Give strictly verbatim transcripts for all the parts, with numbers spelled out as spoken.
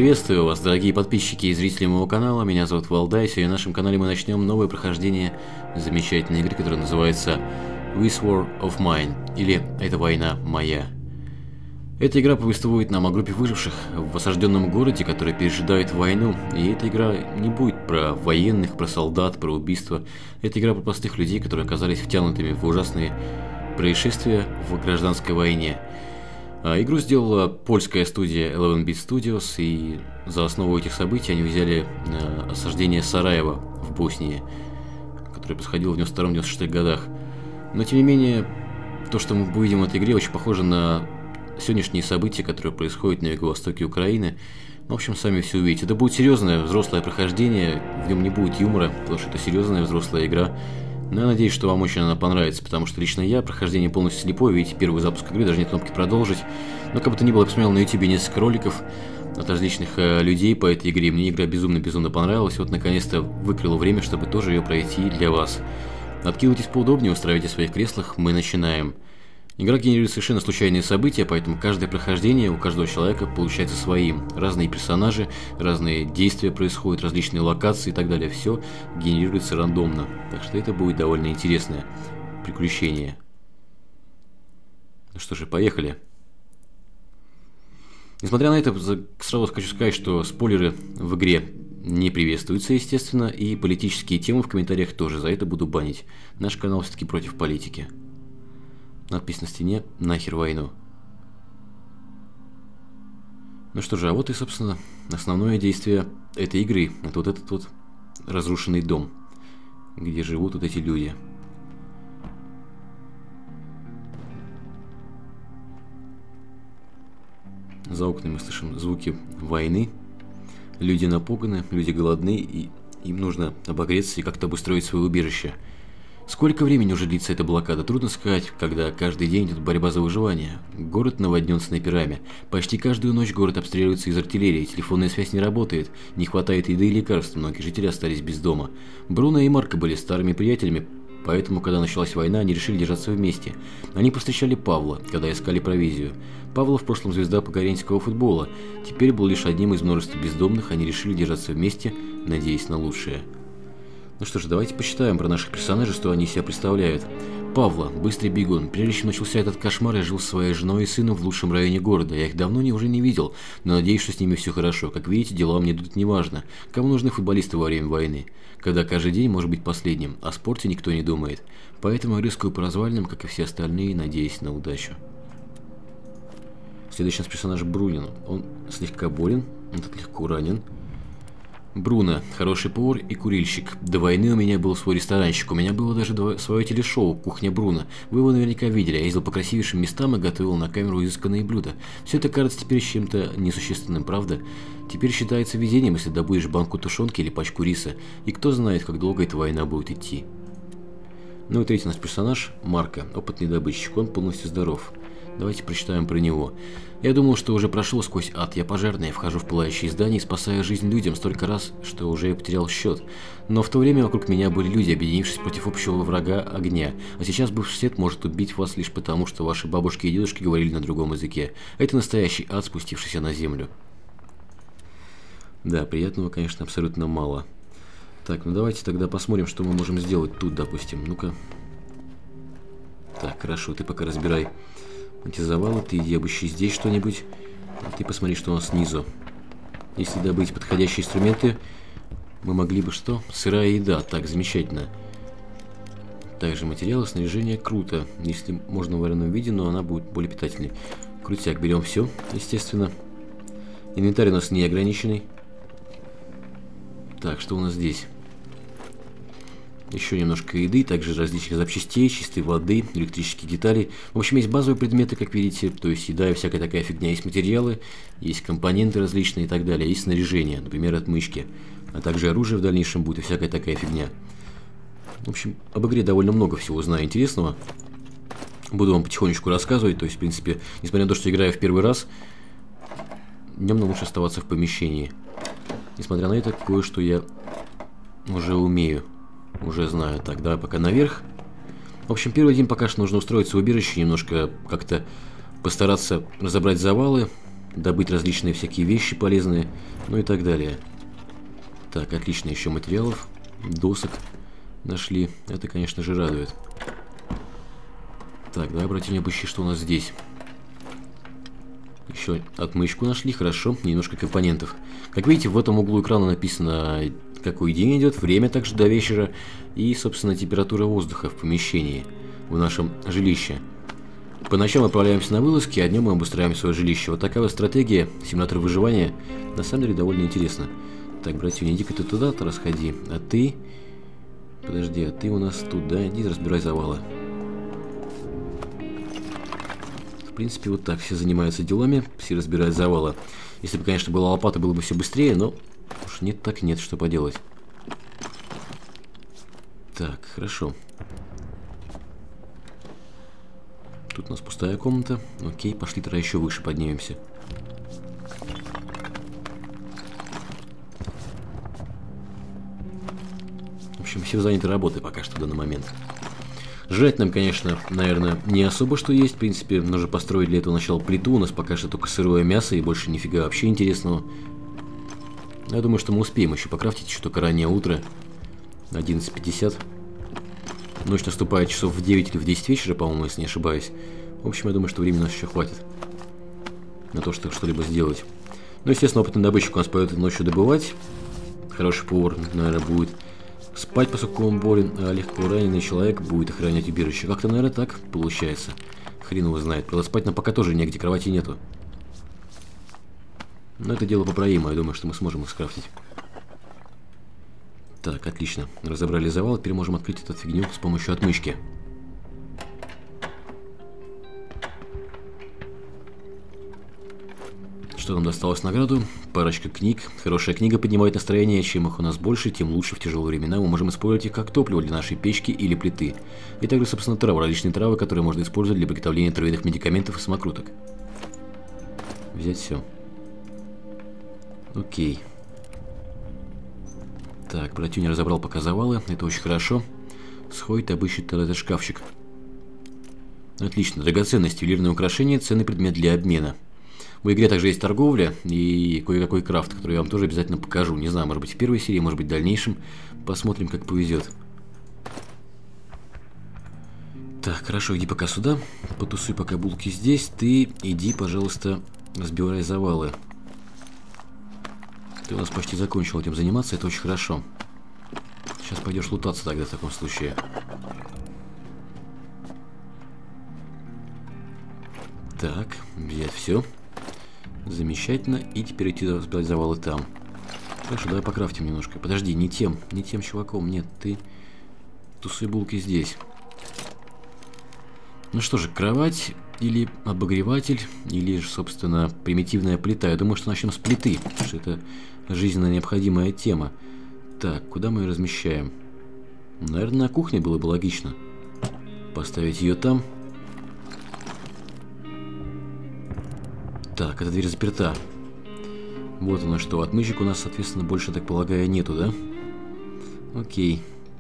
Приветствую вас, дорогие подписчики и зрители моего канала. Меня зовут Валдай, и сегодня на нашем канале мы начнем новое прохождение замечательной игры, которая называется This War of Mine, или «Это война моя». Эта игра повествует нам о группе выживших в осажденном городе, которые пережидают войну, и эта игра не будет про военных, про солдат, про убийства. Это игра про простых людей, которые оказались втянутыми в ужасные происшествия в гражданской войне. Игру сделала польская студия Eleven Bit Studios, и за основу этих событий они взяли осаждение Сараева в Боснии, которое происходило в девяносто втором — девяносто шестом годах. Но тем не менее, то, что мы увидим в этой игре, очень похоже на сегодняшние события, которые происходят на юго-востоке Украины. В общем, сами все увидите. Это будет серьезное взрослое прохождение, в нем не будет юмора, потому что это серьезная взрослая игра. Но я надеюсь, что вам очень она понравится, потому что лично я прохождение полностью слепой, видите, первый запуск игры, даже нет кнопки «Продолжить». Но как бы то ни было, я посмотрел на ютубе несколько роликов от различных э, людей по этой игре, мне игра безумно-безумно понравилась, вот наконец-то выкрыло время, чтобы тоже ее пройти для вас. Откидывайтесь поудобнее, устраивайтесь в своих креслах, мы начинаем. Игра генерирует совершенно случайные события, поэтому каждое прохождение у каждого человека получается своим. Разные персонажи, разные действия происходят, различные локации и так далее. Все генерируется рандомно. Так что это будет довольно интересное приключение. Ну что же, поехали. Несмотря на это, сразу хочу сказать, что спойлеры в игре не приветствуются, естественно, и политические темы в комментариях тоже. За это буду банить. Наш канал все-таки против политики. Надпись на стене «Нахер войну». Ну что же, а вот и, собственно, основное действие этой игры. Это вот этот вот разрушенный дом, где живут вот эти люди. За окнами мы слышим звуки войны. Люди напуганы, люди голодны, и им нужно обогреться и как-то обустроить свое убежище. Сколько времени уже длится эта блокада, трудно сказать, когда каждый день идет борьба за выживание. Город наводнен снайперами. Почти каждую ночь город обстреливается из артиллерии, телефонная связь не работает, не хватает еды и лекарств, многие жители остались без дома. Бруно и Марко были старыми приятелями, поэтому, когда началась война, они решили держаться вместе. Они повстречали Павла, когда искали провизию. Павла в прошлом звезда покоренческого футбола, теперь был лишь одним из множества бездомных, они решили держаться вместе, надеясь на лучшее. Ну что ж, давайте почитаем про наших персонажей, что они из себя представляют. Павла, быстрый бегун. Прежде чем начался этот кошмар, я жил с своей женой и сыном в лучшем районе города. Я их давно не, уже не видел, но надеюсь, что с ними все хорошо. Как видите, дела мне идут неважно. Кому нужны футболисты во время войны? Когда каждый день может быть последним, о спорте никто не думает. Поэтому я рыскаю по развалинам, как и все остальные, надеясь на удачу. Следующий у нас персонаж Брунин. Он слегка болен, он тут легко ранен. Бруно, хороший повар и курильщик. До войны у меня был свой ресторанчик, у меня было даже свое телешоу «Кухня Бруно». Вы его наверняка видели, я ездил по красивейшим местам и готовил на камеру изысканные блюда. Все это кажется теперь чем-то несущественным, правда? Теперь считается везением, если добудешь банку тушенки или пачку риса. И кто знает, как долго эта война будет идти. Ну и третий наш персонаж, Марко, опытный добытчик, он полностью здоров. Давайте прочитаем про него. Я думал, что уже прошел сквозь ад. Я пожарный, я вхожу в пылающие здания, спасая жизнь людям столько раз, что уже я потерял счет. Но в то время вокруг меня были люди, объединившись против общего врага огня. А сейчас бывший свет может убить вас лишь потому, что ваши бабушки и дедушки говорили на другом языке. Это настоящий ад, спустившийся на землю. Да, приятного, конечно, абсолютно мало. Так, ну давайте тогда посмотрим, что мы можем сделать тут, допустим. Ну-ка. Так, хорошо, ты пока разбирай эти завалы, ты иди обыщи здесь что-нибудь. А ты посмотри, что у нас снизу. Если добыть подходящие инструменты, мы могли бы что? Сырая еда. Так, замечательно. Также материалы, снаряжение, круто. Если можно в вареном виде, но она будет более питательной. Крутяк, берем все, естественно. Инвентарь у нас не ограниченный. Так, что у нас здесь? Еще немножко еды, также различных запчастей, чистой воды, электрические детали. В общем, есть базовые предметы, как видите, то есть еда и всякая такая фигня. Есть материалы, есть компоненты различные и так далее. Есть снаряжение, например, отмычки. А также оружие в дальнейшем будет и всякая такая фигня. В общем, об игре довольно много всего знаю интересного. Буду вам потихонечку рассказывать. То есть, в принципе, несмотря на то, что играю в первый раз, днем лучше оставаться в помещении. Несмотря на это, кое-что я уже умею. Уже знаю. Так, давай пока наверх. В общем, первый день пока что нужно устроиться в убежище, немножко как-то постараться разобрать завалы, добыть различные всякие вещи полезные, ну и так далее. Так, отлично, еще материалов, досок нашли. Это, конечно же, радует. Так, давай обратим внимание, что у нас здесь. Еще отмычку нашли, хорошо, немножко компонентов. Как видите, в этом углу экрана написано, какой день идет, время также до вечера и, собственно, температура воздуха в помещении, в нашем жилище. По ночам мы отправляемся на вылазки, а днем мы обустраиваем свое жилище. Вот такая вот стратегия симулятора выживания, на самом деле, довольно интересно. Так, братья, иди-ка ты туда-то расходи, а ты... Подожди, а ты у нас тут, да? Иди разбирай завалы. В принципе, вот так все занимаются делами, все разбирают завалы. Если бы, конечно, была лопата, было бы все быстрее, но уж нет так нет, что поделать. Так, хорошо. Тут у нас пустая комната. Окей, пошли тогда еще выше поднимемся. В общем, все заняты работой пока что в данный момент. Жрать нам, конечно, наверное, не особо что есть. В принципе, нужно построить для этого сначала плиту. У нас пока что только сырое мясо и больше нифига вообще интересного. Я думаю, что мы успеем еще покрафтить, еще только раннее утро. одиннадцать пятьдесят. Ночь наступает часов в девять или в десять вечера, по-моему, если не ошибаюсь. В общем, я думаю, что времени у нас еще хватит на то, чтобы что-либо сделать. Ну, естественно, опытный добытчик у нас пойдет ночью добывать. Хороший повар, наверное, будет спать, поскольку он болен, а легко раненый человек будет охранять убежище. Как-то, наверное, так получается. Хрен его знает. Правда, спать нам пока тоже негде, кровати нету. Но это дело поправимо, я думаю, что мы сможем их скрафтить. Так, отлично. Разобрали завал, теперь можем открыть эту фигню с помощью отмычки. Что нам досталось в награду? Парочка книг. Хорошая книга поднимает настроение. Чем их у нас больше, тем лучше в тяжелые времена. Мы можем использовать их как топливо для нашей печки или плиты. И также, собственно, травы. Различные травы, которые можно использовать для приготовления травяных медикаментов и самокруток. Взять все. Окей. Так, братюня разобрал пока завалы. Это очень хорошо. Сходит, обыщет этот шкафчик. Отлично. Драгоценности, ювелирные украшения, ценный предмет для обмена. В игре также есть торговля и кое-какой крафт, который я вам тоже обязательно покажу. Не знаю, может быть в первой серии, может быть в дальнейшем. Посмотрим, как повезет. Так, хорошо, иди пока сюда. Потусуй пока булки здесь. Ты иди, пожалуйста, разбивай завалы. Ты у нас почти закончил этим заниматься, это очень хорошо. Сейчас пойдешь лутаться тогда в таком случае. Так, взять все. Замечательно. И теперь идти разбирать завалы там. Хорошо, давай покрафтим немножко. Подожди, не тем, не тем чуваком. Нет, ты тусуй булки здесь. Ну что же, кровать или обогреватель, или, собственно, примитивная плита. Я думаю, что начнем с плиты, потому что это жизненно необходимая тема. Так, куда мы ее размещаем? Наверное, на кухне было бы логично поставить ее там. Так, эта дверь заперта. Вот оно что. Отмычек у нас, соответственно, больше, так полагаю, нету, да? Окей.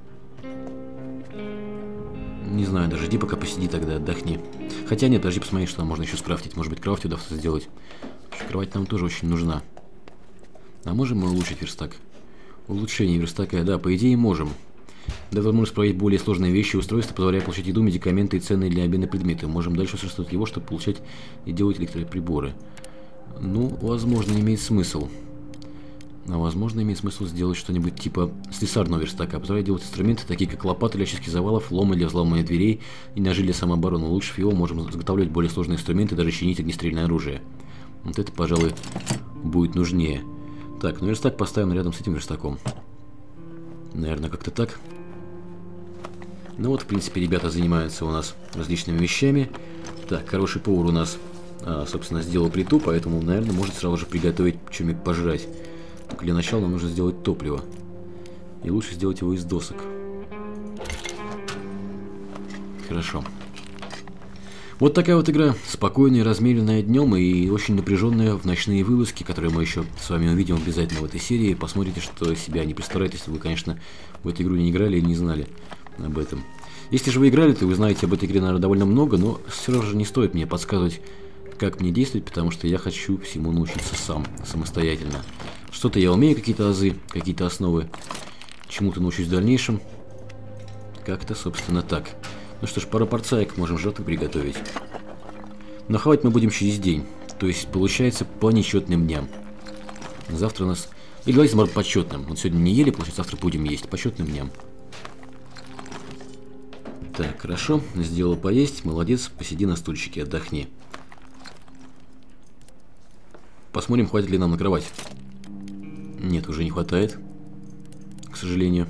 Не знаю, даже иди пока посиди тогда, отдохни. Хотя нет, подожди, посмотри, что там можно еще скрафтить. Может быть, кровать удастся сделать. Кровать нам тоже очень нужна. А можем мы улучшить верстак? Улучшение верстака, да, по идее можем. Да, возможность проверить более сложные вещи и устройства, позволяя получать еду, медикаменты и ценные для обмена предметы. Можем дальше усовершенствовать его, чтобы получать и делать электроприборы. Ну, возможно, имеет смысл. А возможно, имеет смысл сделать что-нибудь типа слесарного верстака. Позволяет делать инструменты, такие как лопаты для очистки завалов, ломы для взломания дверей и ножи для самообороны. Улучшив его, можем изготавливать более сложные инструменты, даже чинить огнестрельное оружие. Вот это, пожалуй, будет нужнее. Так, ну верстак поставим рядом с этим верстаком. Наверное, как-то так. Ну вот, в принципе, ребята занимаются у нас различными вещами. Так, хороший повар у нас, а, собственно, сделал плиту, поэтому, наверное, может сразу же приготовить что-нибудь пожрать. Только для начала нам нужно сделать топливо. И лучше сделать его из досок. Хорошо. Вот такая вот игра. Спокойная, размеренная днем и очень напряженная в ночные вылазки, которые мы еще с вами увидим обязательно в этой серии. Посмотрите, что себя не представляет, если вы, конечно, в эту игру не играли и не знали об этом. Если же вы играли, то вы знаете об этой игре, наверное, довольно много, но все же не стоит мне подсказывать, как мне действовать, потому что я хочу всему научиться сам, самостоятельно. Что-то я умею, какие-то азы, какие-то основы. Чему-то научусь в дальнейшем. Как-то, собственно, так. Ну что ж, пару порцаек можем жертвы приготовить. Но хавать мы будем через день. То есть, получается, по нечетным дням. Завтра у нас... Или давайте, может, по четным. Вот сегодня не ели, получается, завтра будем есть. По четным дням. Так, хорошо. Сделала поесть. Молодец. Посиди на стульчике, отдохни. Посмотрим, хватит ли нам на кровать. Нет, уже не хватает. К сожалению.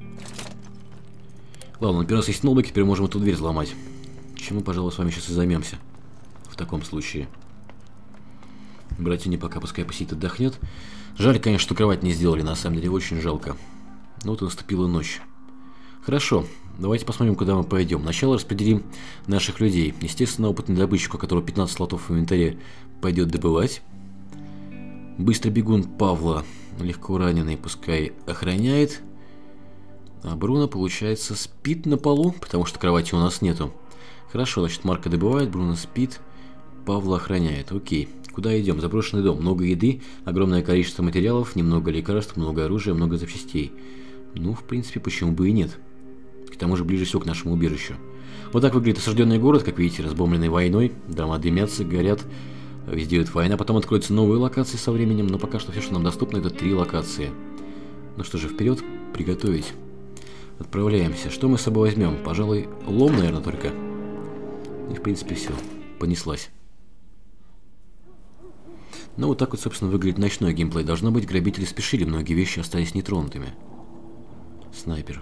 Ладно, например, у нас есть ноутбук, теперь можем эту дверь взломать. Чем мы, пожалуй, с вами сейчас и займемся. В таком случае. Братья, не пока, пускай посидит, отдохнет. Жаль, конечно, что кровать не сделали, на самом деле, очень жалко. Ну вот и наступила ночь. Хорошо, давайте посмотрим, куда мы пойдем. Сначала распределим наших людей. Естественно, опытный добытчик, у которого пятнадцать слотов в инвентаре, пойдет добывать. Быстрый бегун Павла, легко раненый, пускай охраняет. А Бруно, получается, спит на полу, потому что кровати у нас нету. Хорошо, значит, Марко добывает, Бруно спит, Павла охраняет. Окей. Куда идем? Заброшенный дом. Много еды, огромное количество материалов, немного лекарств, много оружия, много запчастей. Ну, в принципе, почему бы и нет. К тому же ближе всего к нашему убежищу. Вот так выглядит осажденный город, как видите, разбомбленный войной. Дома дымятся, горят, везде идет война. Потом откроются новые локации со временем, но пока что все, что нам доступно, это три локации. Ну что же, вперед, приготовить. Отправляемся. Что мы с собой возьмем? Пожалуй, лом, наверное, только. И, в принципе, все. Понеслась. Ну, вот так вот, собственно, выглядит ночной геймплей. Должно быть, грабители спешили, многие вещи остались нетронутыми. Снайпер.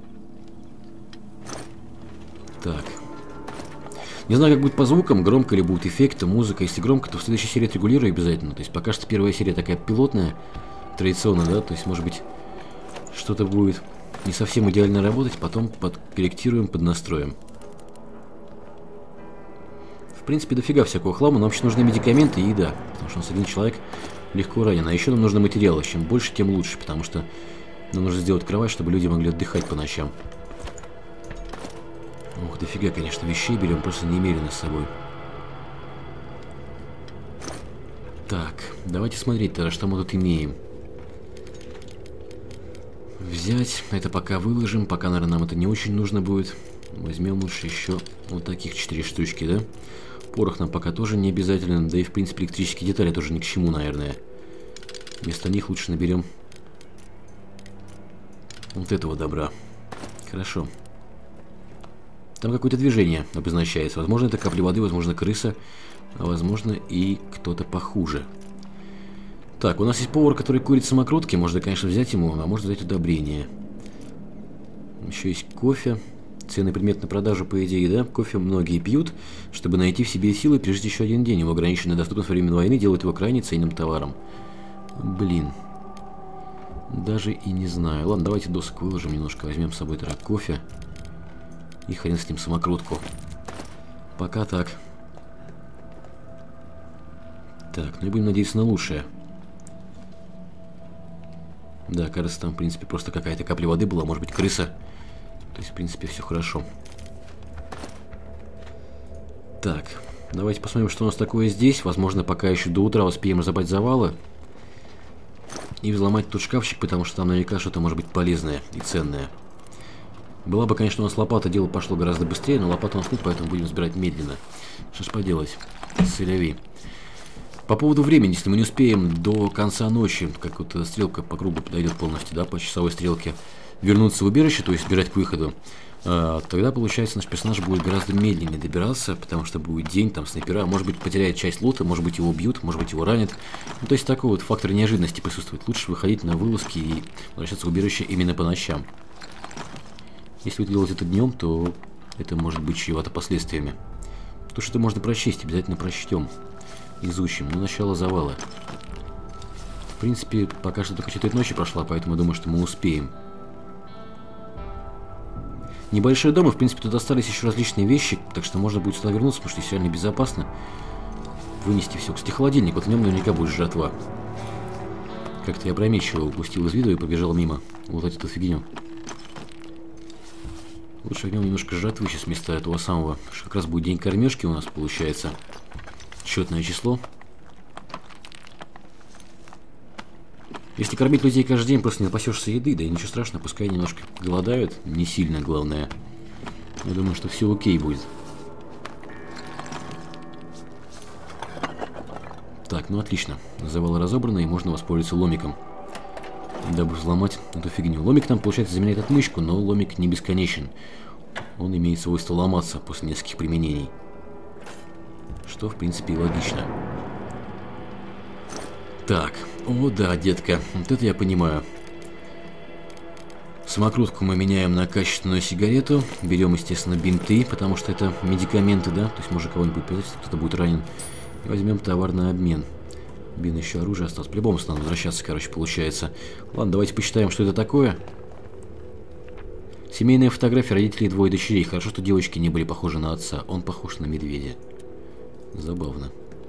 Так. Не знаю, как будет по звукам, громко ли будет эффекты, музыка. Если громко, то в следующей серии отрегулирую обязательно. То есть пока что первая серия такая пилотная, традиционная, да, то есть, может быть, что-то будет не совсем идеально работать, потом подкорректируем, поднастроим. В принципе, дофига всякого хлама, нам вообще нужны медикаменты и еда, потому что у нас один человек легко ранен. А еще нам нужны материалы, чем больше, тем лучше, потому что нам нужно сделать кровать, чтобы люди могли отдыхать по ночам. Ох, дофига, конечно, вещей берем просто немерено с собой. Так, давайте смотреть тогда, что мы тут имеем. Взять, это пока выложим, пока, наверное, нам это не очень нужно будет. Возьмем лучше еще вот таких четыре штучки, да? Порох нам пока тоже не обязательно, да и, в принципе, электрические детали тоже ни к чему, наверное. Вместо них лучше наберем вот этого добра. Хорошо. Там какое-то движение обозначается. Возможно, это капли воды, возможно, крыса, а возможно и кто-то похуже. Так, у нас есть повар, который курит самокрутки. Можно, конечно, взять ему, а можно взять удобрение. Еще есть кофе. Ценный предмет на продажу, по идее, да? Кофе многие пьют, чтобы найти в себе силы пережить еще один день. Его ограниченная доступность во время войны делает его крайне ценным товаром. Блин. Даже и не знаю. Ладно, давайте досок выложим немножко. Возьмем с собой тогда кофе. И хрен с ним самокрутку. Пока так. Так, ну и будем надеяться на лучшее. Да, кажется, там, в принципе, просто какая-то капля воды была. Может быть, крыса. То есть, в принципе, все хорошо. Так, давайте посмотрим, что у нас такое здесь. Возможно, пока еще до утра успеем разобрать завалы. И взломать тот шкафчик, потому что там наверняка что-то может быть полезное и ценное. Была бы, конечно, у нас лопата, дело пошло гораздо быстрее, но лопата у нас нет, поэтому будем собирать медленно. Что ж поделать? Сырови. По поводу времени, если мы не успеем до конца ночи, как вот стрелка по кругу подойдет полностью, да, по часовой стрелке, вернуться в убежище, то есть бежать к выходу, э, тогда, получается, наш персонаж будет гораздо медленнее добираться, потому что будет день, там, снайпера, может быть, потеряет часть лута, может быть, его убьют, может быть, его ранят. Ну, то есть, такой вот фактор неожиданности присутствует. Лучше выходить на вылазки и возвращаться в убежище именно по ночам. Если делать это днем, то это может быть чревато последствиями. То, что можно прочесть, обязательно прочтем, изучим. Но начало завала. В принципе, пока что только четверть ночи прошла, поэтому я думаю, что мы успеем. Небольшой дом, и в принципе тут остались еще различные вещи, так что можно будет сюда вернуться, потому что здесь реально безопасно. Вынести все. Кстати, холодильник, вот в нем наверняка будет жратва. Как-то я опрометчиво упустил из виду и побежал мимо. Вот эту фигню. Лучше в нем немножко жратвы сейчас вместо этого самого. Как раз будет день кормежки у нас получается. Счетное число. Если кормить людей каждый день, просто не напасешься еды, да и ничего страшного, пускай немножко голодают, не сильно, главное. Я думаю, что все окей будет. Так, ну отлично. Завалы разобраны, и можно воспользоваться ломиком, дабы взломать эту фигню. Ломик нам, получается, заменяет отмычку, но ломик не бесконечен. Он имеет свойство ломаться после нескольких применений. Что, в принципе, и логично. Так, о да, детка, вот это я понимаю. Самокрутку мы меняем на качественную сигарету. Берем, естественно, бинты, потому что это медикаменты, да? То есть может кого-нибудь придать, если кто-то будет ранен. И возьмем товар на обмен. Блин, еще оружие осталось. По-любому надо возвращаться, короче, получается. Ладно, давайте посчитаем, что это такое. Семейная фотография родителей и двое дочерей. Хорошо, что девочки не были похожи на отца. Он похож на медведя. Забавно.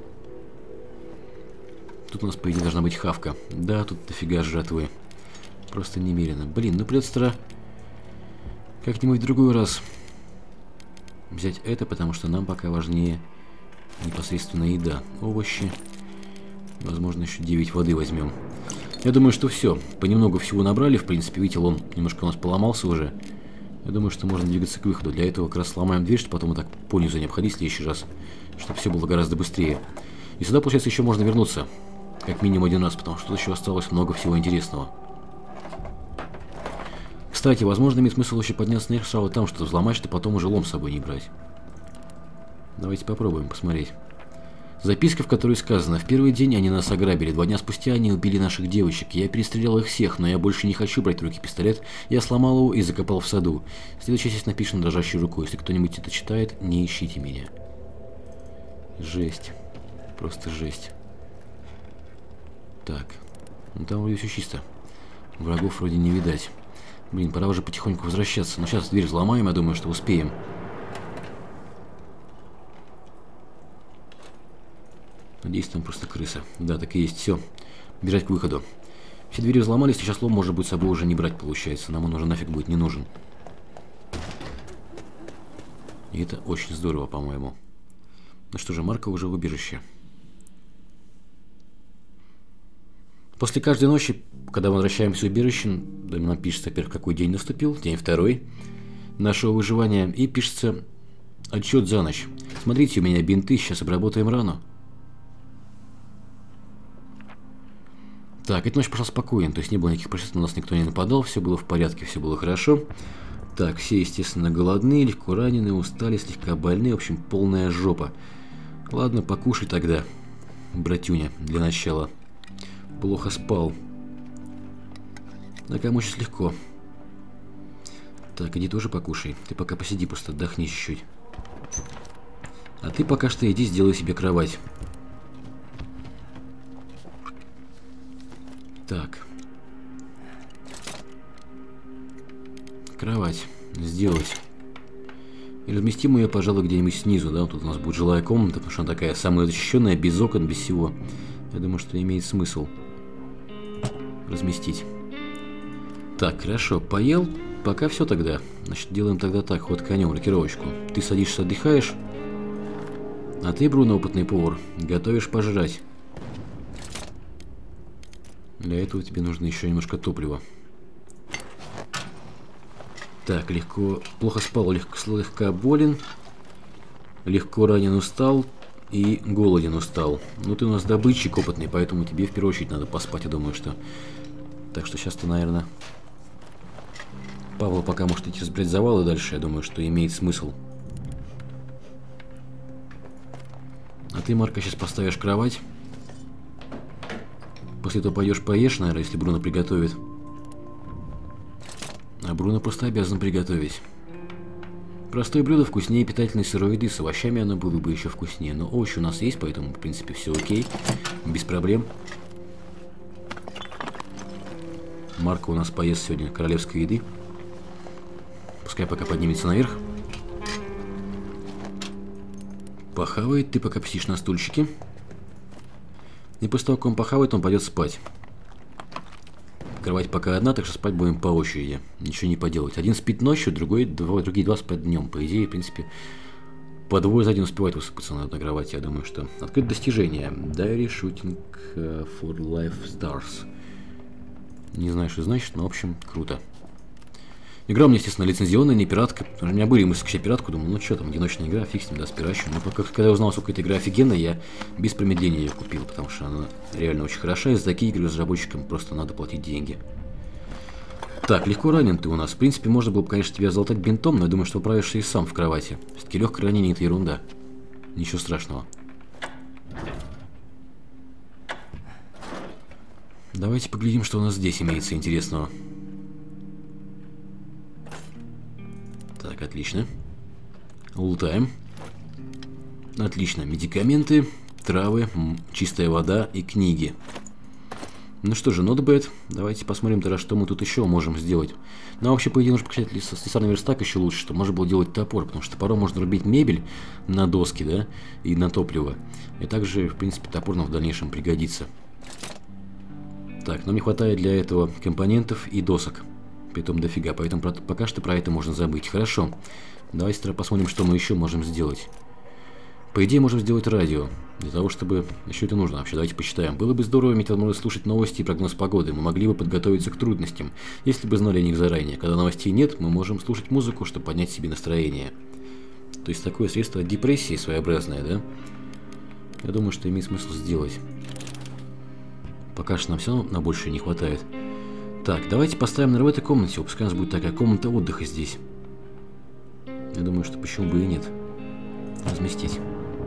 Тут у нас, по идее, должна быть хавка. Да, тут дофига жратвы. Просто немерено. Блин, ну придется как-нибудь в другой раз взять это, потому что нам пока важнее непосредственно еда. Овощи. Возможно, еще девять воды возьмем. Я думаю, что все. Понемногу всего набрали, в принципе. Видите, он немножко у нас поломался уже. Я думаю, что можно двигаться к выходу. Для этого как раз сломаем дверь, чтобы потом вот так понизу не обходить в следующий раз. Чтобы все было гораздо быстрее. И сюда, получается, еще можно вернуться. Как минимум один раз, потому что тут еще осталось много всего интересного. Кстати, возможно, имеет смысл еще подняться наверх, сразу там, что взломать, что потом уже лом с собой не брать. Давайте попробуем посмотреть. Записка, в которой сказано: в первый день они нас ограбили, два дня спустя они убили наших девочек. Я перестрелял их всех, но я больше не хочу брать в руки пистолет. Я сломал его и закопал в саду. Следующая часть написана дрожащей рукой. Если кто-нибудь это читает, не ищите меня. Жесть. Просто жесть. Так. Ну там вроде все чисто. Врагов вроде не видать. Блин, пора уже потихоньку возвращаться. Но сейчас дверь взломаем, я думаю, что успеем. Надеюсь, там просто крыса. Да, так и есть. Все. Бежать к выходу. Все двери взломались, сейчас лом может быть с собой уже не брать, получается. Нам он уже нафиг будет не нужен. И это очень здорово, по-моему. Ну что же, Марко уже в убежище. После каждой ночи, когда мы возвращаемся в убежище, нам пишется, во-первых, какой день наступил, день второй нашего выживания, и пишется отчет за ночь. Смотрите, у меня бинты, сейчас обработаем рану. Так, эта ночь прошла спокойно, то есть не было никаких происшествий, на нас никто не нападал, все было в порядке, все было хорошо. Так, все, естественно, голодные, легко раненые, устали, слегка больные, в общем, полная жопа. Ладно, покушай тогда, братюня, для начала. Плохо спал. А кому сейчас легко. Так, иди тоже покушай. Ты пока посиди, просто отдохни чуть-чуть. А ты пока что иди сделай себе кровать. Так. Кровать. Сделать. И разместим ее, пожалуй, где-нибудь снизу, да? Тут у нас будет жилая комната, потому что она такая самая защищенная, без окон, без всего. Я думаю, что имеет смысл разместить. Так, хорошо, поел. Пока все тогда. Значит, делаем тогда так, ход конем, рокировочку. Ты садишься, отдыхаешь. А ты, Бруно, опытный повар, готовишь пожрать. Для этого тебе нужно еще немножко топлива. Так, легко... Плохо спал, легко, слегка болен. Легко ранен, устал. И голоден, устал. Ну, ты у нас добытчик опытный, поэтому тебе в первую очередь надо поспать, я думаю, что... Так что сейчас ты, наверное... Павла пока может идти разбирать завалы дальше, я думаю, что имеет смысл. А ты, Марко, сейчас поставишь кровать. После этого пойдешь поешь, наверное, если Бруно приготовит. А Бруно просто обязан приготовить. Простое блюдо вкуснее питательной сырой еды. С овощами оно было бы еще вкуснее. Но овощи у нас есть, поэтому, в принципе, все окей. Без проблем. Марко у нас поест сегодня королевской еды. Пускай пока поднимется наверх. Похавает. Ты пока посидишь на стульчике. И после того, как он похавает, он пойдет спать. Кровать пока одна, так что спать будем по очереди. Ничего не поделать. Один спит ночью, другой, два, другие два спят днем. По идее, в принципе, по двое за один успевает высыпаться на кровати, я думаю, что... Открыть достижение. Diary Shooting for Life Stars. Не знаю, что значит, но, в общем, круто. Игра у меня, естественно, лицензионная, не пиратка. У меня были мысли скачать пиратку, думаю, ну что там, одиночная игра, фиг с ним, да, с пиращим. Но пока, когда я узнал, сколько эта игра офигенная, я без промедления ее купил, потому что она реально очень хороша, и за такие игры разработчикам просто надо платить деньги. Так, легко ранен ты у нас. В принципе, можно было бы, конечно, тебя залатать бинтом, но я думаю, что управишься и сам в кровати. Все-таки легкое ранение — это ерунда. Ничего страшного. Давайте поглядим, что у нас здесь имеется интересного. Так, отлично. Лутаем. Отлично. Медикаменты, травы, чистая вода и книги. Ну что же, not bad. Давайте посмотрим тогда, что мы тут еще можем сделать. Ну, вообще, по идее, нужно покачать слесарный верстак еще лучше, чтобы можно было делать топор, потому что топором можно рубить мебель на доски, да, и на топливо. И также, в принципе, топор нам в дальнейшем пригодится. Так, нам не хватает для этого компонентов и досок. Притом дофига, поэтому про, пока что про это можно забыть. Хорошо. Давайте тогда посмотрим, что мы еще можем сделать. По идее, можем сделать радио. Для того, чтобы... Еще это нужно вообще. Давайте посчитаем. Было бы здорово иметь возможность слушать новости и прогноз погоды. Мы могли бы подготовиться к трудностям, если бы знали о них заранее. Когда новостей нет, мы можем слушать музыку, чтобы поднять себе настроение. То есть такое средство от депрессии своеобразное, да? Я думаю, что имеет смысл сделать. Пока что нам все равно на больше не хватает. Так, давайте поставим, наверное, в этой комнате. Пускай у нас будет такая комната отдыха здесь. Я думаю, что почему бы и нет. Разместить.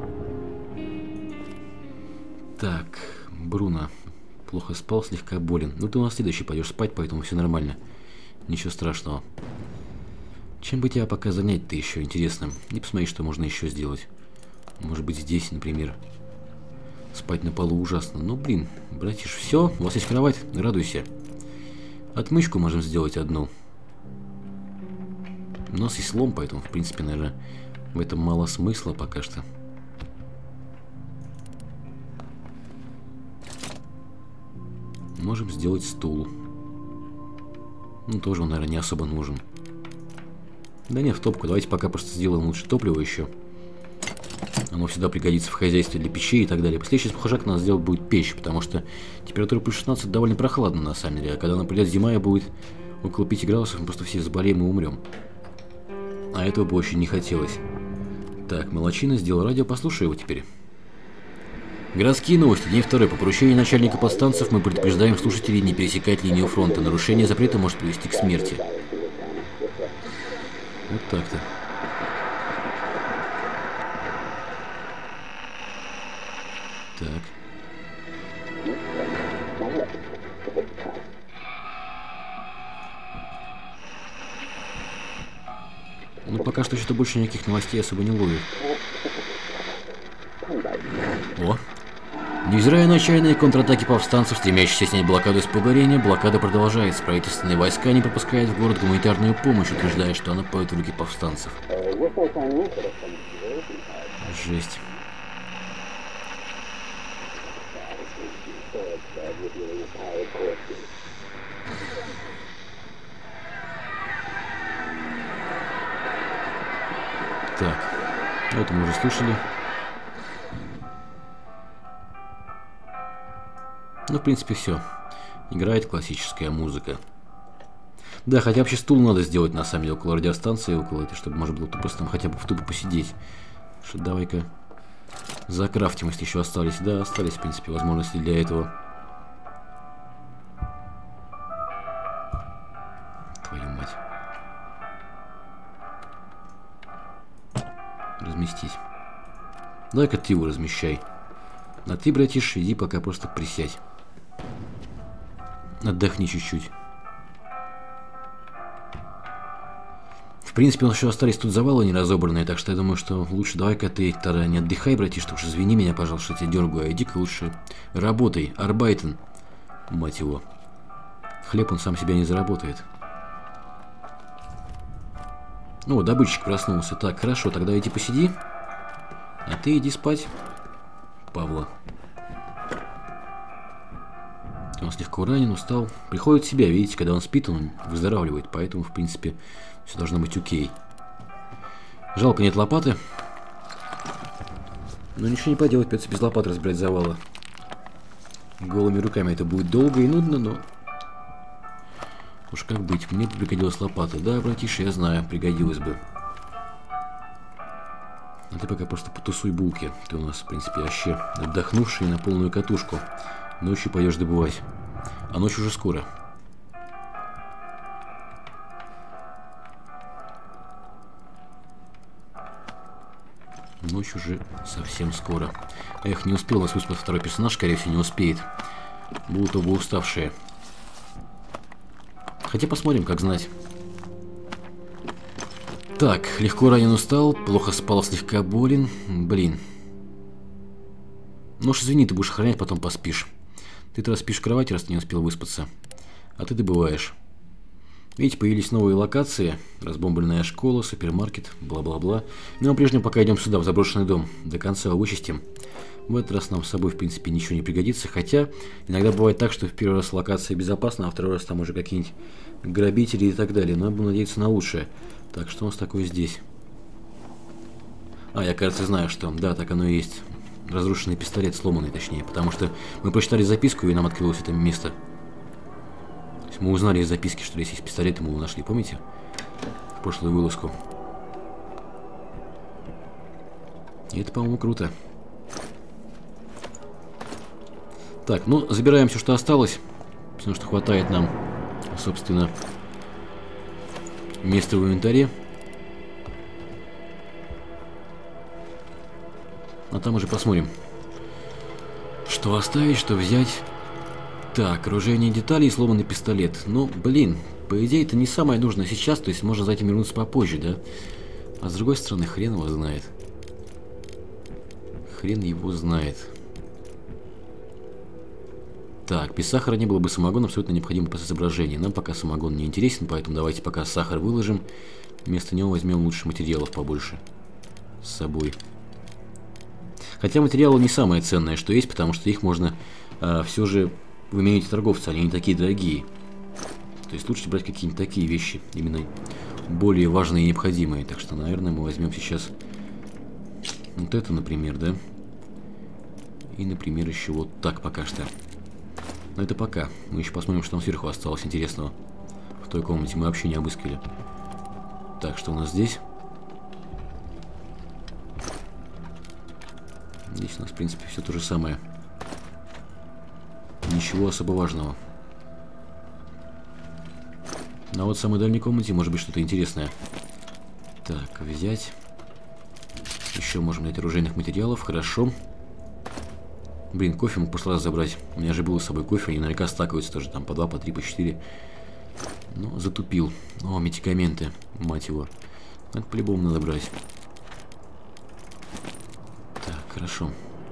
Так, Бруно плохо спал, слегка болен. Ну, ты у нас следующий пойдешь спать, поэтому все нормально. Ничего страшного. Чем бы тебя пока занять-то еще интересным? И посмотри, что можно еще сделать. Может быть, здесь, например. Спать на полу ужасно. Ну, блин, братиш, все, у вас есть кровать, радуйся. Отмычку можем сделать одну. У нас есть лом, поэтому, в принципе, наверное, в этом мало смысла пока что. Можем сделать стул. Ну, тоже он, наверное, не особо нужен. Да нет, в топку. Давайте пока просто сделаем лучше топливо еще. Оно всегда пригодится в хозяйстве для печей и так далее. Следующий спухажак надо сделать будет печь, потому что температура плюс шестнадцать довольно прохладно на самом деле. А когда она придет зима и будет около пяти градусов, мы просто все заболеем и умрем. А этого бы очень не хотелось. Так, молодчина, сделал радио, послушай его теперь. Городские новости. День второй. По поручению начальника подстанцев мы предупреждаем слушателей не пересекать линию фронта. Нарушение запрета может привести к смерти. Вот так-то. Так. Ну, пока что что-то больше никаких новостей особо не ловит. О! Невзирая на отчаянные контратаки повстанцев, стремящихся снять блокаду с погорения, блокада продолжается. Правительственные войска не пропускают в город гуманитарную помощь, утверждая, что она попадет в руки повстанцев. Жесть. Так, это мы уже слышали. Ну, в принципе, все. Играет классическая музыка. Да, хотя вообще стул надо сделать, на самом деле, около радиостанции, около этой, чтобы можно было просто там хотя бы в тупо посидеть. Что, давай-ка закрафтим, если еще остались. Да, остались, в принципе, возможности для этого. Твою мать. Разместить. Давай-ка ты его размещай. А ты, братиш, иди пока просто присядь. Отдохни чуть-чуть. В принципе, у нас еще остались тут завалы не разобранные, так что я думаю, что лучше давай-ка ты тогда не отдыхай, братиш, что уж извини меня, пожалуйста, что я тебя дергаю, а иди-ка лучше работай, арбайтен, мать его. Хлеб он сам себя не заработает. О, добытчик проснулся. Так, хорошо, тогда иди посиди. А ты иди спать, Павла. Он слегка ранен, устал. Приходит в себя, видите, когда он спит, он выздоравливает. Поэтому, в принципе, все должно быть окей. Жалко, нет лопаты. Но ничего не поделать, придется без лопаты разбирать завалы. Голыми руками это будет долго и нудно, но... Уж как быть, мне бы пригодилась лопата. Да, братиша, я знаю, пригодилась бы. А ты пока просто потусуй булки. Ты у нас, в принципе, вообще отдохнувший на полную катушку. Ночью пойдешь добывать. А ночь уже скоро. Ночь уже совсем скоро. Эх, не успел нас выспать второй персонаж, скорее всего, не успеет. Будут оба уставшие. Хотя посмотрим, как знать. Так, легко ранен, устал, плохо спал, слегка болен. Блин. Ну уж извини, ты будешь охранять, потом поспишь. Ты-то спишь в кровати, раз ты не успел выспаться. А ты добываешь. Видите, появились новые локации. Разбомбленная школа, супермаркет, бла-бла-бла. Но прежде пока идем сюда, в заброшенный дом. До конца его вычистим. В этот раз нам с собой, в принципе, ничего не пригодится. Хотя, иногда бывает так, что в первый раз локация безопасна, а второй раз там уже какие-нибудь грабители и так далее. Но я буду надеяться на лучшее. Так, что у нас такое здесь? А, я, кажется, знаю, что. Да, так оно и есть. Разрушенный пистолет, сломанный точнее. Потому что мы прочитали записку, и нам открылось это место. То есть мы узнали из записки, что здесь есть пистолет, и мы его нашли, помните? В прошлую вылазку. И это, по-моему, круто. Так, ну, забираем все, что осталось. Потому что хватает нам, собственно, места в инвентаре. А там уже посмотрим, что оставить, что взять. Так, оружейные детали и сломанный пистолет. Ну, блин, по идее, это не самое нужное сейчас. То есть можно за этим вернуться попозже, да? А с другой стороны, хрен его знает. Хрен его знает. Так, без сахара не было бы самогона, абсолютно необходимый процесс изображения. Нам пока самогон не интересен, поэтому давайте пока сахар выложим. Вместо него возьмем лучше материалов побольше с собой. Хотя материалы не самое ценное, что есть, потому что их можно а, все же выменять у торговца, они не такие дорогие. То есть лучше брать какие-нибудь такие вещи, именно более важные и необходимые. Так что, наверное, мы возьмем сейчас вот это, например, да? И, например, еще вот так пока что. Но это пока. Мы еще посмотрим, что там сверху осталось интересного. В той комнате мы вообще не обыскали. Так, что у нас здесь? Здесь у нас, в принципе, все то же самое. Ничего особо важного. А вот в самой дальней комнате может быть что-то интересное. Так, взять. Еще можем найти оружейных материалов. Хорошо. Блин, кофе мог в прошлый раз забрать. У меня же было с собой кофе. Они наверняка стакаются тоже. Там по два, по три, по четыре. Ну, затупил. О, медикаменты. Мать его. Это по-любому надо брать. Так, хорошо.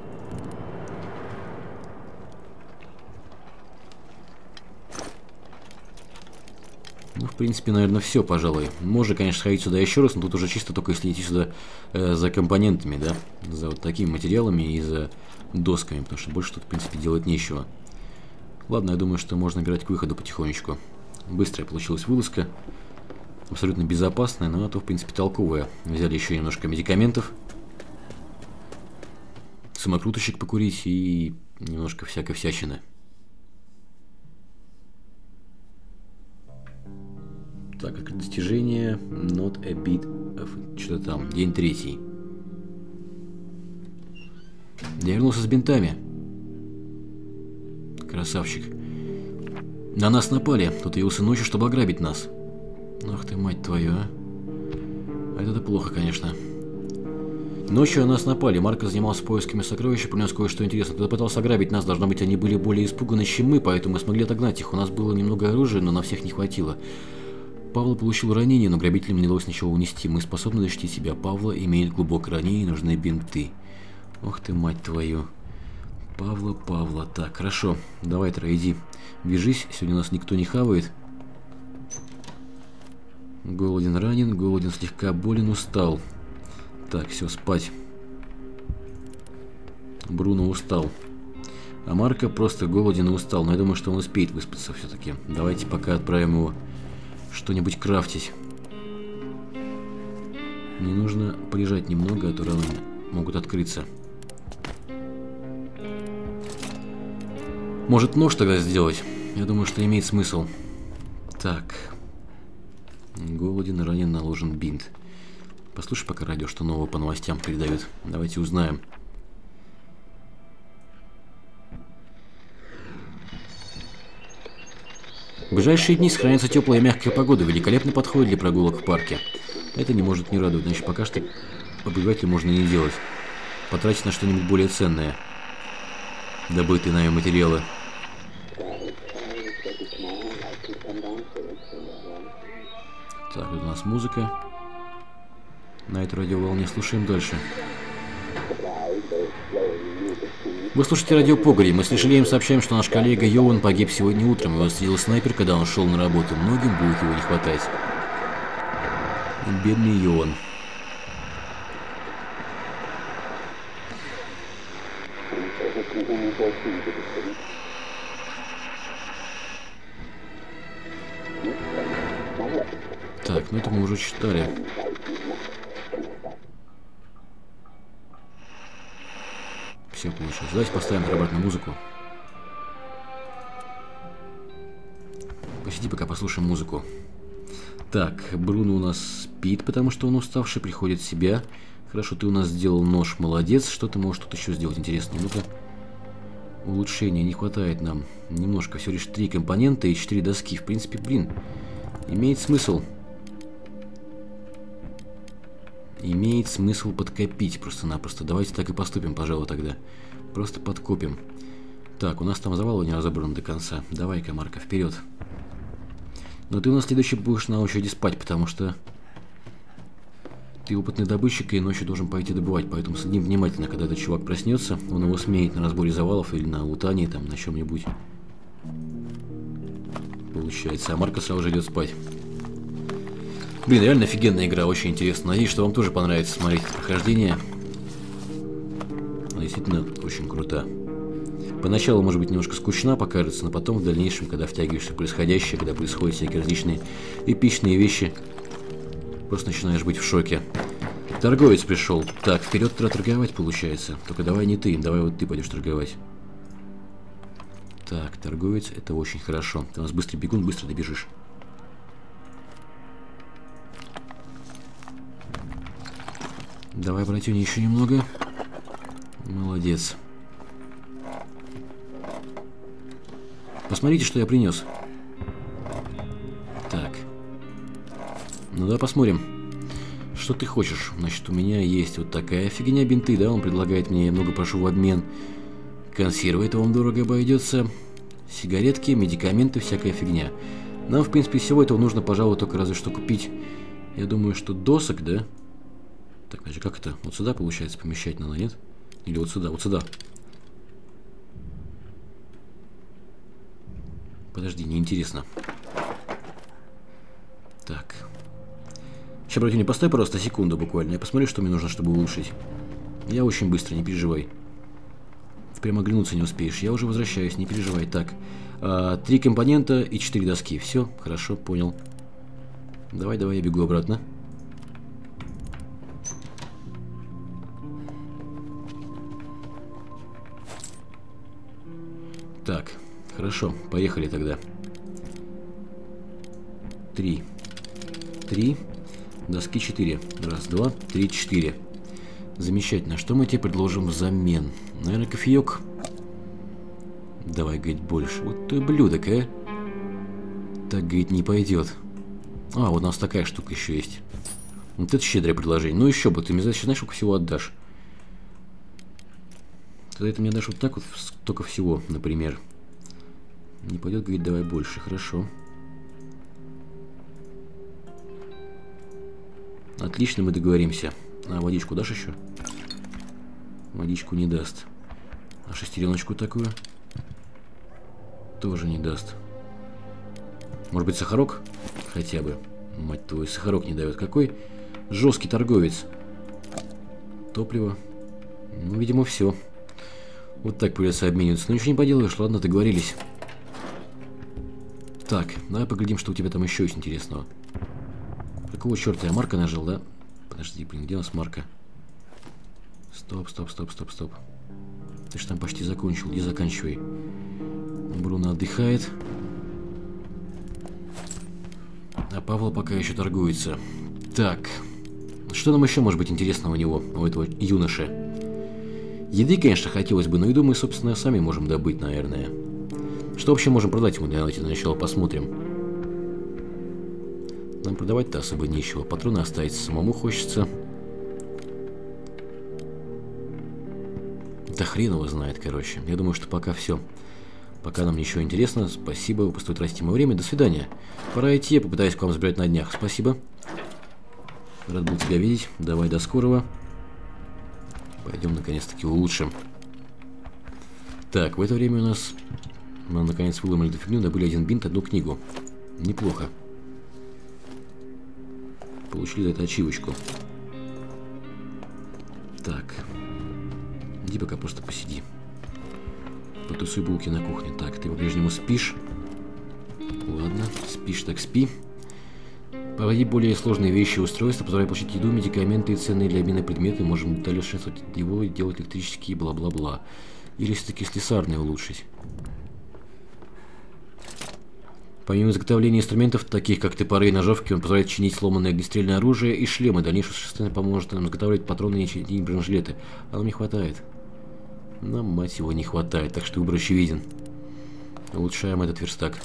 Ну, в принципе, наверное, все, пожалуй. Можно, конечно, сходить сюда еще раз, но тут уже чисто только если идти сюда э, за компонентами, да? За вот такими материалами и за досками, потому что больше тут, в принципе, делать нечего. Ладно, я думаю, что можно играть к выходу потихонечку. Быстрая получилась вылазка. Абсолютно безопасная, но зато, в принципе, толковая. Взяли еще немножко медикаментов. Самокруточек покурить и немножко всякой всячины. Так, как достижение not a bit of... Что-то там, день третий. Я вернулся с бинтами. Красавчик. На нас напали. Кто-то явился ночью, чтобы ограбить нас. Ах ты, мать твою, а. А это плохо, конечно. Ночью на нас напали. Марко занимался поисками сокровища, принес кое-что интересное. Кто-то пытался ограбить нас. Должно быть, они были более испуганы, чем мы, поэтому мы смогли отогнать их. У нас было немного оружия, но на всех не хватило. Павла получил ранение, но грабителям не удалось ничего унести. Мы способны защитить себя. Павла имеет глубокое ранение и нужны бинты. Ох ты, мать твою. Павла, Павла. Так, хорошо. Давай, Тра, иди. Вяжись. Сегодня нас никто не хавает. Голоден, ранен. Голоден, слегка болен, устал. Так, все, спать. Бруно устал. А Марко просто голоден и устал. Но я думаю, что он успеет выспаться все-таки. Давайте пока отправим его что-нибудь крафтить. Не нужно полежать немного, а то раны могут открыться. Может, нож тогда сделать? Я думаю, что имеет смысл. Так. Голоден, ранен, наложен бинт. Послушай пока радио, что нового по новостям передают. Давайте узнаем. В ближайшие дни сохранится теплая и мягкая погода, великолепно подходит для прогулок в парке. Это не может не радовать, значит, пока что обогреватель можно не делать. Потратить на что-нибудь более ценное. Добытые нами материалы. Так, тут у нас музыка. На этой радиоволне слушаем дальше. Вы слушаете радио Погреб. Мы с сожалением сообщаем, что наш коллега Йоан погиб сегодня утром. Его застрелил снайпер, когда он шел на работу. Многим будет его не хватать. Бедный Йоан. Так, ну это мы уже читали. Все получилось. Давайте поставим обратно музыку. Посиди, пока послушаем музыку. Так, Бруно у нас спит, потому что он уставший, приходит в себя. Хорошо, ты у нас сделал нож, молодец. Что ты можешь тут еще сделать интересно? Ну-ка. Улучшения не хватает нам. Немножко, всего лишь три компонента и четыре доски. В принципе, блин, имеет смысл. Имеет смысл подкопить просто-напросто. Давайте так и поступим, пожалуй, тогда. Просто подкопим. Так, у нас там завалы не разобраны до конца. Давай-ка, Марко, вперед. Но ты у нас следующий будешь на очереди спать, потому что ты опытный добытчик и ночью должен пойти добывать. Поэтому следим внимательно, когда этот чувак проснется. Он его сменит на разборе завалов или на лутании, там, на чем-нибудь. Получается. А Марко сразу же идет спать. Блин, реально офигенная игра, очень интересно. Надеюсь, что вам тоже понравится смотреть это прохождение. Она действительно очень крута. Поначалу, может быть, немножко скучна покажется, но потом в дальнейшем, когда втягиваешься в происходящее, когда происходят всякие различные эпичные вещи, просто начинаешь быть в шоке. Торговец пришел. Так, вперед треба торговать, получается. Только давай не ты, давай вот ты пойдешь торговать. Так, торговец, это очень хорошо. Ты у нас быстрый бегун, быстро добежишь. Давай, братюня, еще немного. Молодец. Посмотрите, что я принес. Так. Ну да, посмотрим. Что ты хочешь? Значит, у меня есть вот такая фигня, бинты, да? Он предлагает мне, я много прошу в обмен. Консервы, это вам дорого обойдется. Сигаретки, медикаменты, всякая фигня. Нам, в принципе, всего этого нужно, пожалуй, только разве что купить. Я думаю, что досок, да? Так, значит, как это? Вот сюда, получается, помещать надо, нет? Или вот сюда, вот сюда. Подожди, неинтересно. Так. Сейчас, братья, не постой, пожалуйста, секунду буквально. Я посмотрю, что мне нужно, чтобы улучшить. Я очень быстро, не переживай. Ты прямо оглянуться не успеешь. Я уже возвращаюсь, не переживай. Так, а, три компонента и четыре доски. Все, хорошо, понял. Давай, давай, я бегу обратно. Так, хорошо, поехали тогда. Три. Три. Доски четыре. Раз, два, три, четыре. Замечательно. Что мы тебе предложим взамен? Наверное, кофеек. Давай, говорит, больше. Вот ты блюдок, а? Так, говорит, не пойдет. А, вот у нас такая штука еще есть. Вот это щедрое предложение. Ну еще бы, ты мне знаешь, сколько всего отдашь. Тогда это мне дашь вот так вот, столько всего, например. Не пойдет, говорит, давай больше. Хорошо. Отлично, мы договоримся. А водичку дашь еще? Водичку не даст. А шестереночку такую? Тоже не даст. Может быть, сахарок? Хотя бы. Мать твою, сахарок не дает. Какой жесткий торговец. Топливо. Ну, видимо, все. Вот так придется обмениваться. Ну, ничего не поделаешь. Ладно, договорились. Так, давай поглядим, что у тебя там еще есть интересного. Какого черта я Марка нажал, да? Подожди, блин, где у нас Марка? Стоп, стоп, стоп, стоп, стоп. Ты же там почти закончил, иди заканчивай. Бруно отдыхает. А Павла пока еще торгуется. Так. Что нам еще может быть интересного у него, у этого юноши? Еды, конечно, хотелось бы, но еду мы, собственно, сами можем добыть, наверное. Что вообще можем продать ему? Давайте сначала посмотрим. Нам продавать-то особо нечего. Патроны оставить самому хочется. Да хрен его знает, короче. Я думаю, что пока все. Пока нам ничего интересно. Спасибо, вы пустое тратите мое время. До свидания. Пора идти, я попытаюсь к вам забирать на днях. Спасибо. Рад был тебя видеть. Давай, до скорого. Пойдем, наконец-таки, улучшим. Так, в это время у нас... Мы, наконец, выломали эту фигню, добыли один бинт, одну книгу. Неплохо. Получили за это ачивочку. Так. Иди пока просто посиди. Потусуй булки на кухне. Так, ты по-прежнему спишь. Ладно, спишь так спи. Проводить более сложные вещи и устройства, позволяя получить еду, медикаменты и ценные для обмена предметы. Можем детально усовершенствовать его и делать электрические бла-бла-бла. Или все-таки слесарные улучшить. Помимо изготовления инструментов, таких как топоры и ножовки, он позволяет чинить сломанное огнестрельное оружие и шлемы. Дальнейшее существенно поможет нам изготавливать патроны и чинить бронежилеты. А нам не хватает. Нам, мать его, не хватает, так что выбор очевиден. Улучшаем этот верстак.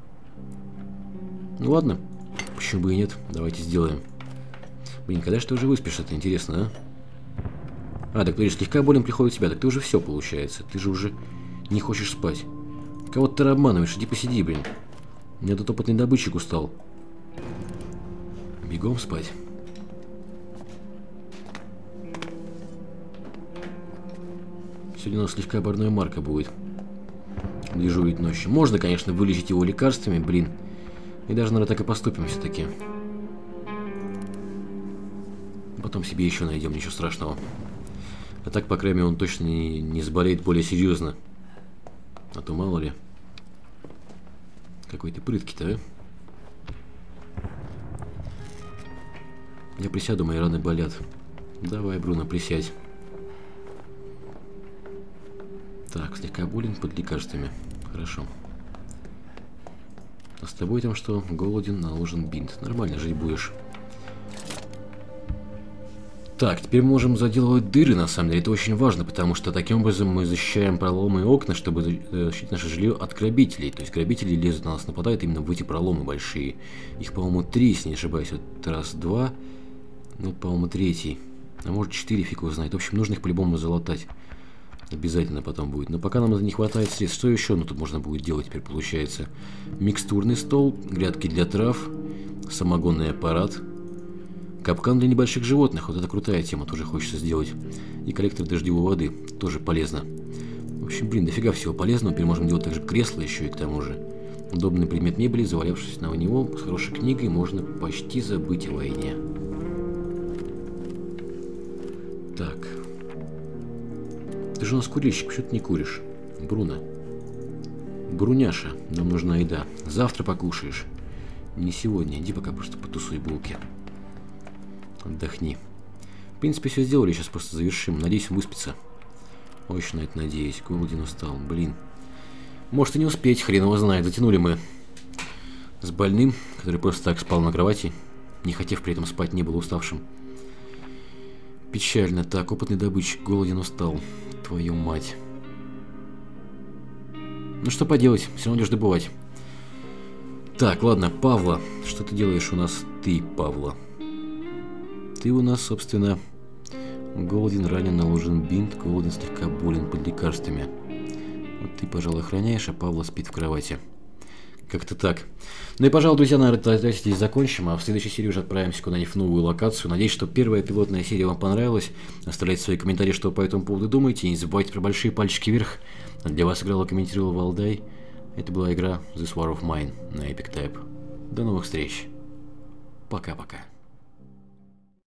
Ну ладно, почему бы и нет, давайте сделаем. Блин, когда же ты уже выспишься, это интересно, а? А, так ты же слегка болен приходит в себя, так ты уже все получается. Ты же уже не хочешь спать. Кого-то ты обманываешь, иди посиди, блин. У меня тут опытный добытчик устал. Бегом спать. Сегодня у нас слегка барная марка будет. Дежурить ночью. Можно, конечно, вылечить его лекарствами, блин. И даже, наверное, так и поступим все-таки. Потом себе еще найдем, ничего страшного. А так, по крайней мере, он точно не, не заболеет более серьезно. А то мало ли. Какой ты прыткий-то, а? Я присяду, мои раны болят. Давай, Бруно, присядь. Так, слегка болен под лекарствами. Хорошо. А с тобой там что? Голоден, наложен бинт. Нормально жить будешь. Так, теперь мы можем заделывать дыры, на самом деле. Это очень важно, потому что таким образом мы защищаем проломы и окна, чтобы защитить наше жилье от грабителей. То есть грабители лезут на нас, нападают именно в эти проломы большие. Их, по-моему, три, если не ошибаюсь. Вот раз, два. Ну, по-моему, третий. А может, четыре, фиг его знает. В общем, нужно их по-любому залатать. Обязательно потом будет. Но пока нам не хватает средств. Что еще? Ну, тут можно будет делать теперь, получается. Микстурный стол, грядки для трав, самогонный аппарат. Капкан для небольших животных, вот это крутая тема, тоже хочется сделать. И коллектор дождевой воды, тоже полезно. В общем, блин, дофига всего полезного. Теперь можем делать также кресло еще и к тому же. Удобный предмет мебели, завалявшись на него, с хорошей книгой, можно почти забыть о войне. Так. Ты же у нас курильщик, почему ты не куришь? Бруно. Бруняша, нам нужна еда. Завтра покушаешь. Не сегодня, иди пока просто потусуй булки. Отдохни. В принципе, все сделали, сейчас просто завершим. Надеюсь, выспится. Очень на это надеюсь. Голоден, устал. Блин. Может и не успеть, хрен его знает. Затянули мы с больным, который просто так спал на кровати, не хотев при этом спать, не был уставшим. Печально. Так, опытный добытчик. Голоден, устал. Твою мать. Ну что поделать, все равно идешь добывать. Так, ладно, Павла. Что ты делаешь у нас, ты, Павла? Ты у нас, собственно, голоден, ранен, наложен бинт, голоден, слегка болен под лекарствами. Вот ты, пожалуй, охраняешь, а Павла спит в кровати. Как-то так. Ну и, пожалуй, друзья, наверное, здесь закончим, а в следующей серии уже отправимся куда-нибудь в новую локацию. Надеюсь, что первая пилотная серия вам понравилась. Оставляйте свои комментарии, что вы по этому поводу думаете. И не забывайте про большие пальчики вверх. Для вас играл и комментировал Валдай. Это была игра This War of Mine на Epic Type. До новых встреч. Пока-пока.